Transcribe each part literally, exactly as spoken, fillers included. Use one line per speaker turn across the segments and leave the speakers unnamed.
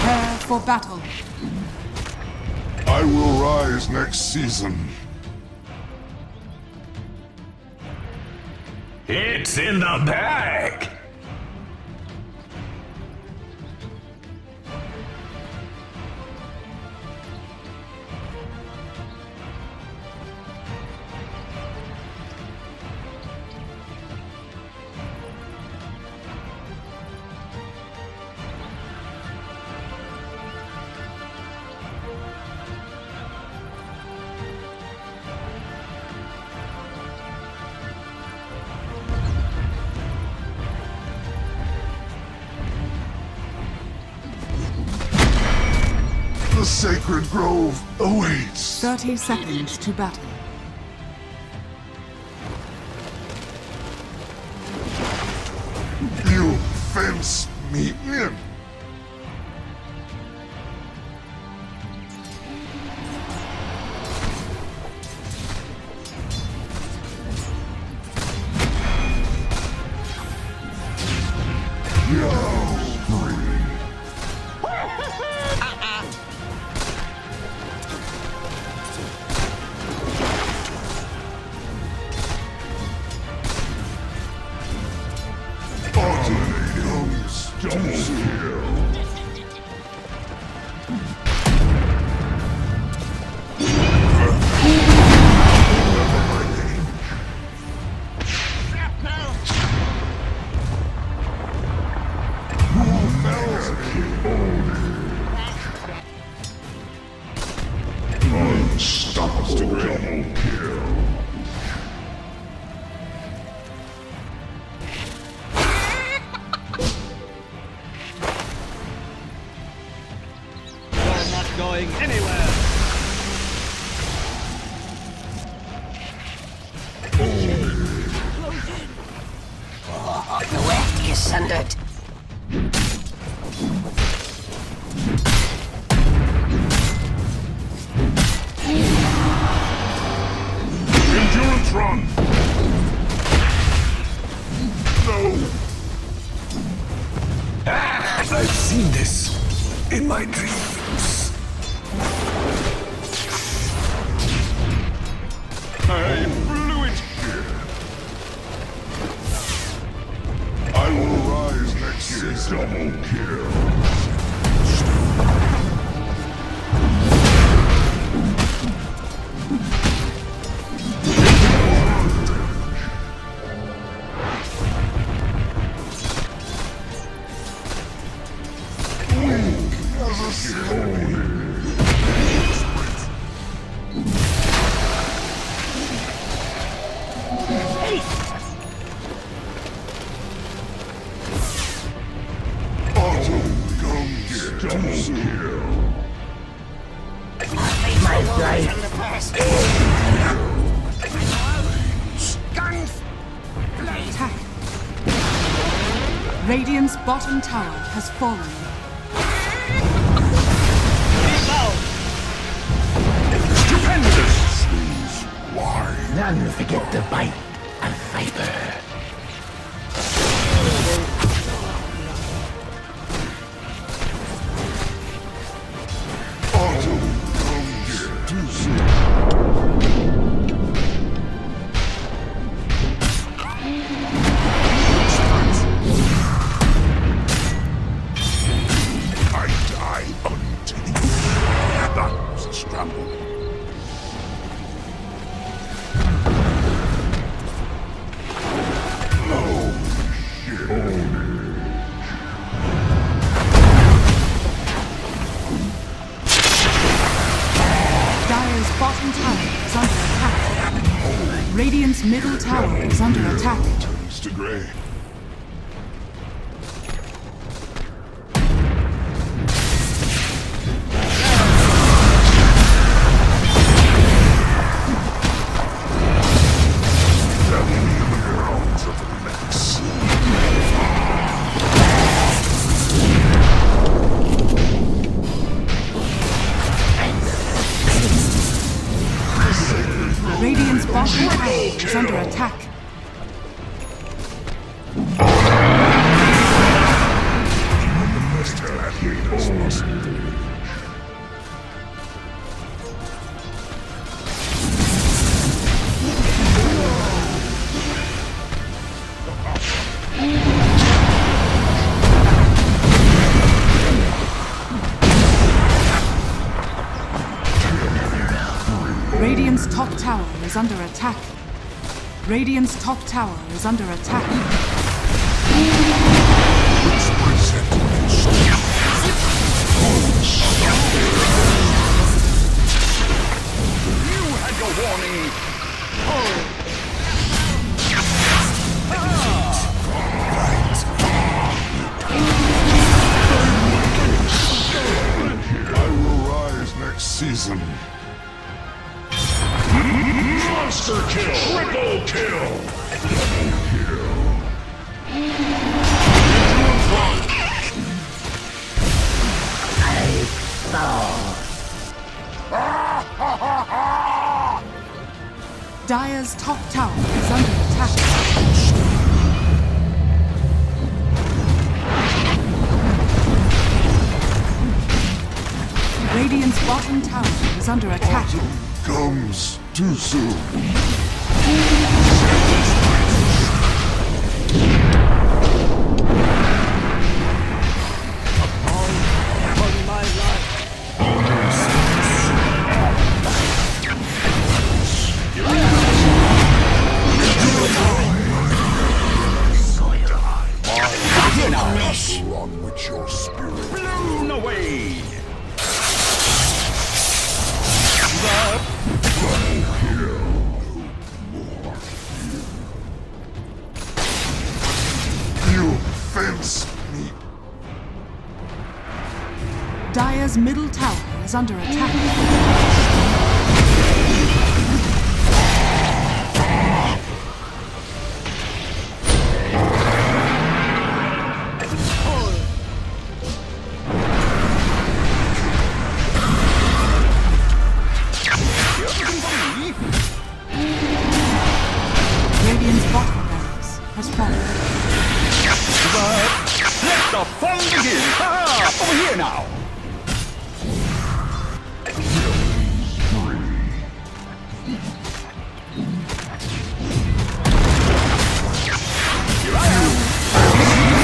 Prepare for battle.
I will rise next season.
It's in the bag!
The sacred grove awaits.
Thirty seconds to battle.
You fence me in. Double kill. Unstoppable double kill.
Going anywhere.
Oh, the weft is sundered.
Endurance run. No.
Ah, I've seen this in my dreams.
I blew it here. I will rise next season. Double kill. As a stone. Double kill.
My life.
Guns! Attack! Radiant's bottom tower has fallen.
Stupendous! Why?
None forget the bite of viper.
Bottom tower is under attack. Radiant's middle tower is under attack.
Turns to gray.
Radiant's bottom tower is under attack.
Still at Radiant's must
Radiant's top tower is under attack. Radiant's top tower is under attack.
You had your warning. I will rise next season. Monster kill! Triple kill!
Dire's top tower is under attack. Radiant's bottom tower is under attack.
Comes too soon.
On my life.
Run with your spirit.
Blown away.
You fence me.
Dire's middle tower is under attack. Radiant's bottom barracks has fallen.
Let the fun begin! Ha! Over here now! Here I am!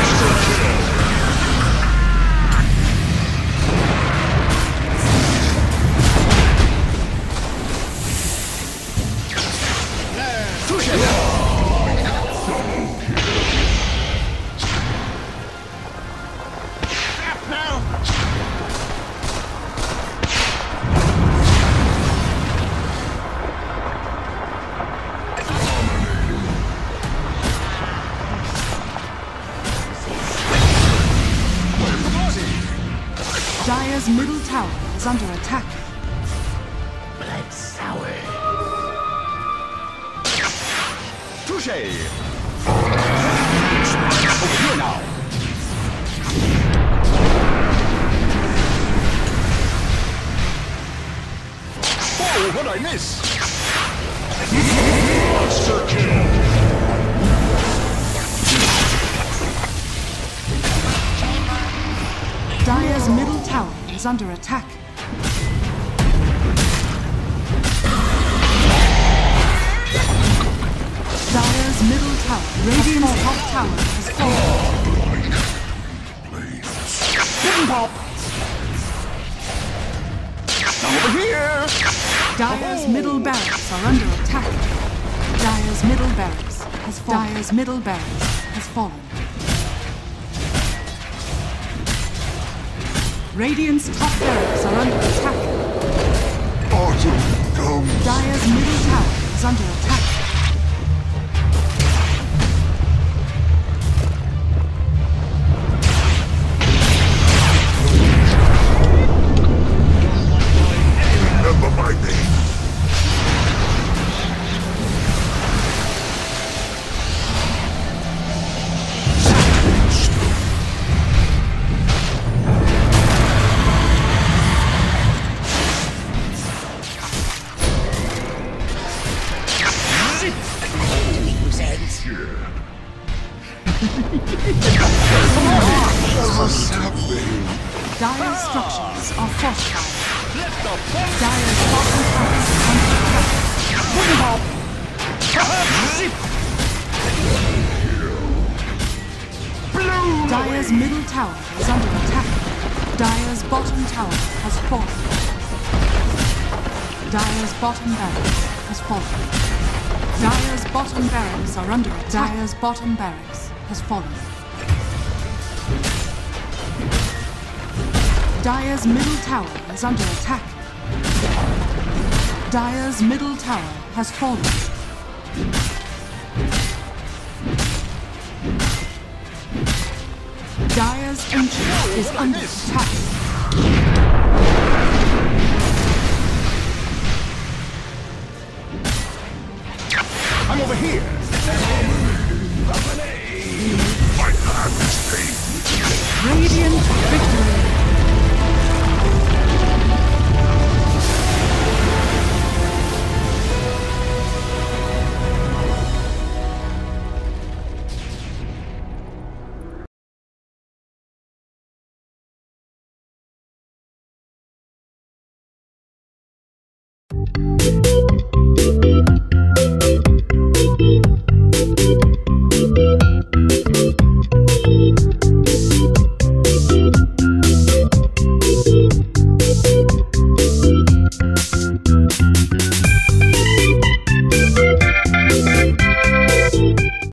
Dire's middle tower is under attack.
Blood sour.
Touché! Over here now! Oh, what'd I miss?
Monster kill.
Dire's middle tower is under attack. Dire's middle tower, Radiant's top tower has fallen.
Hidden pop! Now over here!
Dire's middle barracks are under attack. Dire's middle barracks has fallen. Dire's middle barracks has fallen. Radiant's top barracks are under attack.
Autumn comes.
Dire's middle tower is under attack.
Remember my name.
Dire's structures are fortified. Dire's bottom tower is under attack. Dire's middle tower is under attack. Dire's bottom tower has fallen. Dire's bottom barracks has fallen. Dire's bottom barracks are under attack. Dire's bottom barracks has fallen. Dire's middle tower is under attack. Dire's middle tower has fallen. Dire's ancient is under attack.
I'm over here.